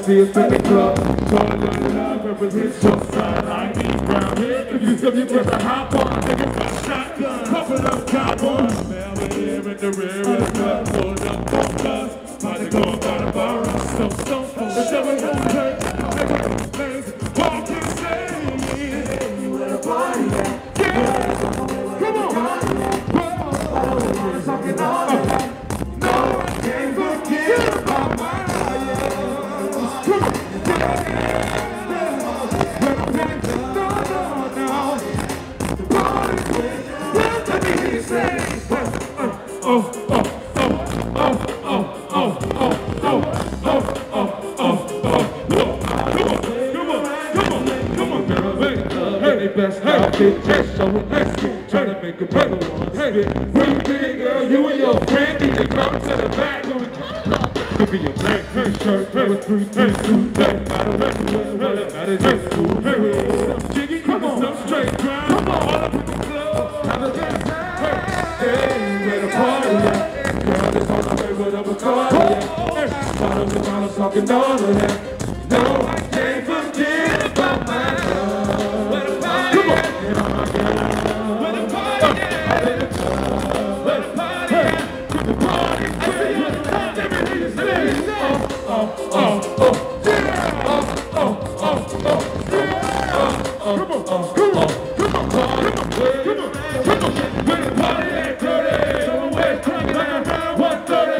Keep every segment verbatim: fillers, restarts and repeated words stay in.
see us in the club. Call it love, represent your side. I ain't round here. If you step, you press a hop on. Take it by shotgun. Couple up cowboys. Man, we're here in the rear of the club. Pulled up on us. About to go about a bar. So, so, the devil don't hurt. Make it things. Walk and say, hey, you at a party, yeah. Yeah. Come on. Talking all that. No, I can't forget about my life. Come on. No, no, no. The party's with. Let me hear you say. Oh, oh, oh, oh, oh, oh, oh, oh, oh, oh, oh, oh. Come on, come on, come on, girl. Hey, best now, bitch, just so let's get. Try to make a better one. Hey, pretty big girl, you and your friend need to come to the back. Could be a black t-shirt, with three, three, two, that matter everywhere. Well, it matters just cool. Hey, Jiggy, come on, some straight grind. Come on, all up in the club. Have a good time. Hey, where the party at? Girl, it's on the way with a Bacardi at. Bottles and bottles talking all of that. No, I can't forget about my love. Where the party come on. And all my girls. Where the party at? Where the party at? The party at? Oh, oh, oh, oh, yeah! Oh, oh, oh, oh, yeah! Oh, come on, come on, come on, come on, come on, come on, come on, where the party at, dirty? So away, crank it down, one thirty,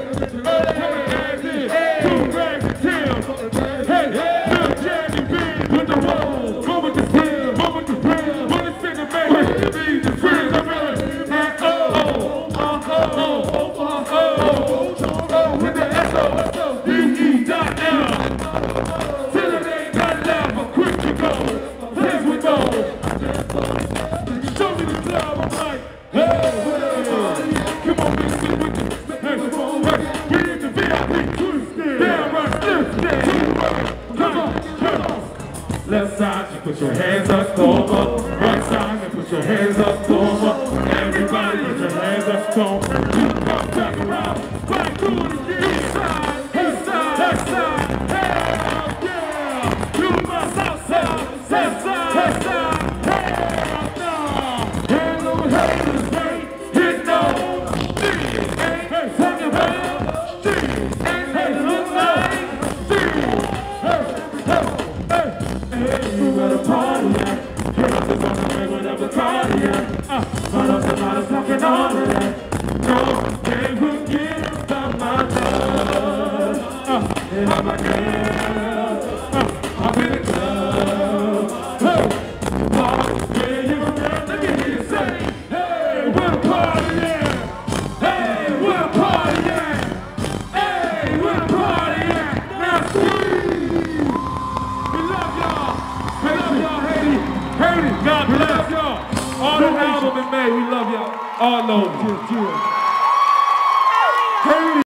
two bags of tail, hey, little Jackie B, with the roll, go with the pill, go with the pill, when it's in the man, with the bees, the friends, I'm ready, and oh, oh, oh, oh, oh, oh, oh, with the S O, S O, D E dot L, till it ain't got love, but quick to go, please we go, show me the club, I'm like, hey, come on, bitch, with the, hey, we in the V I P, down right, lift, come on, come on, left side, you put your hands up, storm up, right side, you put your hands up, storm up, everybody put your hands up, storm, you come back around, back to the east side, east side, west side, hell yeah, you my south side, south side, west side, hell no, hell no haters, hey, hit no, hey, hey, talking about, hey, hey, look like, hey, hey, hey, hey, you got a party at, girls is on the way whatever party at, uh, bottles and bottles talking all of that, no, can't forget about my love, uh, and all my girls, uh, I'm in the club, hey, walk, yeah, you girl, let me hear you say, hey, where the party at, hey, where the party at, hey, where the party at, now squeeze, we love y'all, we love y'all, Haiti, Haiti, God bless y'all, all the album in May, we love y'all, all over,